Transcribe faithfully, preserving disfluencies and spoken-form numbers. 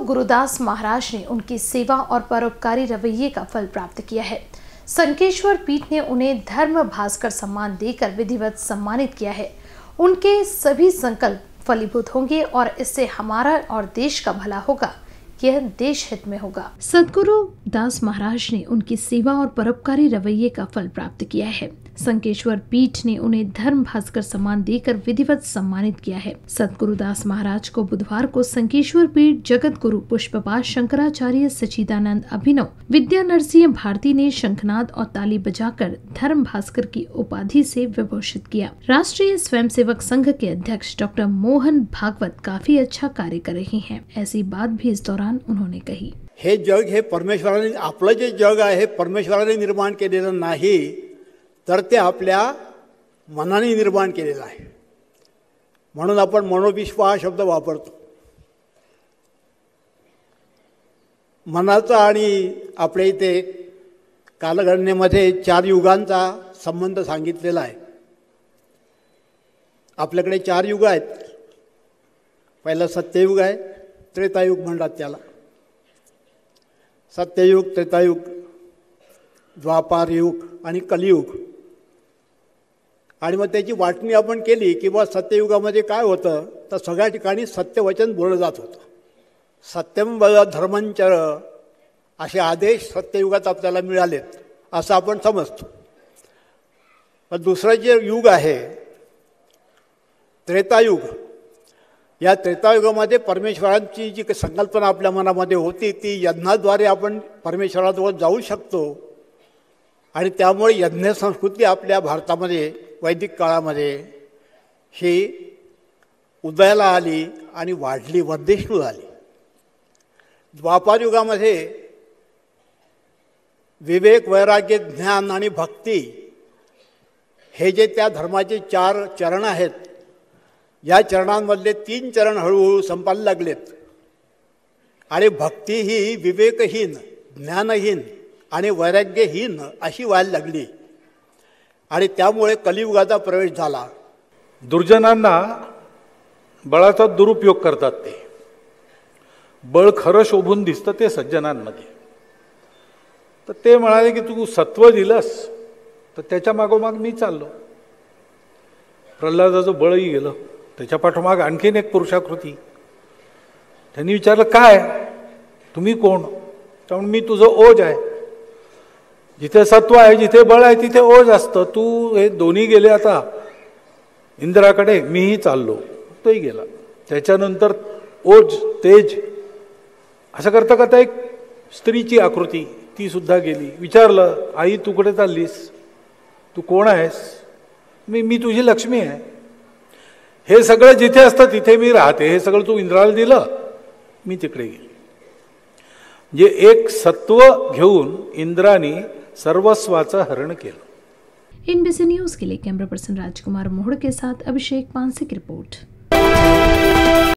गुरुदास महाराज ने उनकी सेवा और परोपकारी रवैये का फल प्राप्त किया है। संकेश्वर पीठ ने उन्हें धर्म भास्कर सम्मान देकर विधिवत सम्मानित किया है। उनके सभी संकल्प फलीभूत होंगे और इससे हमारा और देश का भला होगा, यह देश हित में होगा। सद्गुरु दास महाराज ने उनकी सेवा और परोपकारी रवैये का फल प्राप्त किया है। संकेश्वर पीठ ने उन्हें धर्म भास्कर सम्मान देकर विधिवत सम्मानित किया है। सद्गुरु दास महाराज को बुधवार को संकेश्वर पीठ जगत गुरु पुष्पपाद शंकराचार्य सच्चिदानंद अभिनव विद्या नरसिंह भारती ने शंखनाद और ताली बजाकर धर्म भास्कर की उपाधि से विभूषित किया। राष्ट्रीय स्वयंसेवक संघ के अध्यक्ष डॉक्टर मोहन भागवत काफी अच्छा कार्य कर रहे हैं, ऐसी बात भी इस दौरान उन्होंने कही। हे जग हे परमेश्वराने आपलं जे जग आहे परमेश्वराने निर्माण केलेलं नाही, तर ते आपल्या मनाने निर्माण केलेलं आहे। म्हणून आपण मनोविश्व हा शब्द वापरतो। मनाचा आणि आपल्या इथे कालगणनेमध्ये चार युगांचा संबंध सांगितलेला आहे। आपल्याकडे चार युग आहेत। पहिला सत्ययुग आहे, त्रेतायुग म्हणतात त्याला। सत्ययुग, त्रेतायुग, द्वापार युग आणि कलियुग। आणि मग त्याची वाटणी आपण केली की बा सत्ययुगामध्ये काय होतं, तर सगळ्या ठिकाणी सत्यवचन बोललं जात होतं। सत्यम वद धर्मंचर असे आदेश सत्ययुगात आपल्याला मिळालेत असं आपण समजतो। पण दुसरं जे युग आहे त्रेतायुग, या त्रेतायुगामध्ये परमेश्वरांची जी संकल्पना आपल्या मनामध्ये होती ती यज्ञाद्वारे आपण परमेश्वराजवळ जाऊ शकतो। आणि त्यामुळे यज्ञ संस्कृती आपल्या भारतामध्ये वैदिक काळामध्ये ही उदयाला आली आणि वाढली, वर्धिष्णू झाली। द्वापार युगामध्ये विवेक, वैराग्य, ज्ञान आणि भक्ती हे जे त्या धर्माचे चार चरण आहेत, या चरणांमधले तीन चरण हळूहळू संपायला लागलेत। आणि भक्ती ही विवेकहीन, ज्ञानहीन आणि वैराग्यहीन अशी व्हायला लागली आणि त्यामुळे कलियुगाचा प्रवेश झाला। दुर्जनांना बळाचा दुरुपयोग करतात ते। बळ खरं शोभून दिसतं ते सज्जनांमध्ये। तर ते म्हणाले की तू सत्व दिलंस तर त्याच्या मागोमाग मी चाललो। प्रल्हादाचं बळही गेलं, त्याच्या पाठोमाग आणखीन एक पुरुषाकृती। त्यांनी विचारलं काय तुम्ही कोण? तर मी तुझं ओज आहे। जिथे सत्व आहे, जिथे बळ आहे तिथे ओज असतं। तू हे दोन्ही गेले आता इंद्राकडे, मीही चाललो। तोही गेला। त्याच्यानंतर ओज, तेज असं करता करता एक स्त्रीची आकृती, ती सुद्धा गेली। विचारलं आई तू कुठे चाललीस, तू कोण आहेस? मी मी तुझी लक्ष्मी आहे। हे सगळं जिथे असतं तिथे मी राहते। हे सगळं तू इंद्राला दिलं, मी तिकडे गेले। जे एक सत्व घेऊन इंद्रानी सर्वस्वाचं हरण केलं। एनबीसी न्यूज के लिए कैमरा पर्सन राजकुमार मोहड़ के साथ अभिषेक पानसे की रिपोर्ट।